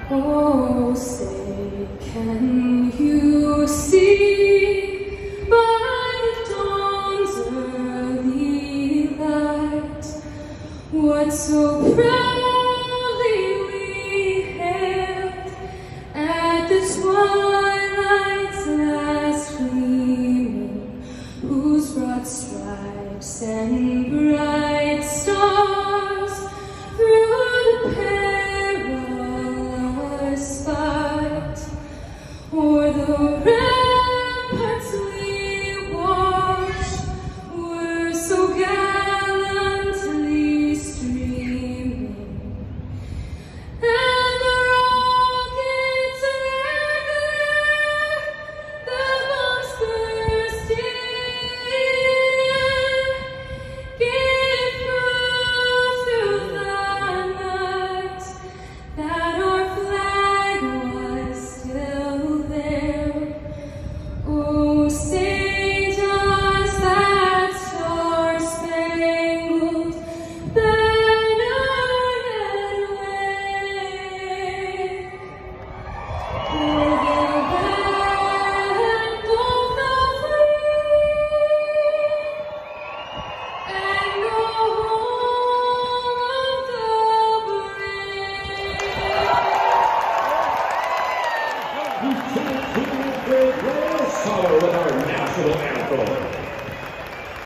Oh, say, can you see by dawn's early light what so proudly we hailed at the twilight's last gleaming, whose broad stripes and bright stars through the perilous fight o'er the ramparts we watched were so gallantly streaming, and the rockets regular, the bombs bursting gave proof through the night that our flag was still there. Oh, say does that star-spangled banner yet wave o'er the land of the free and the home of the brave? Lieutenant Lael Sommer with our national anthem.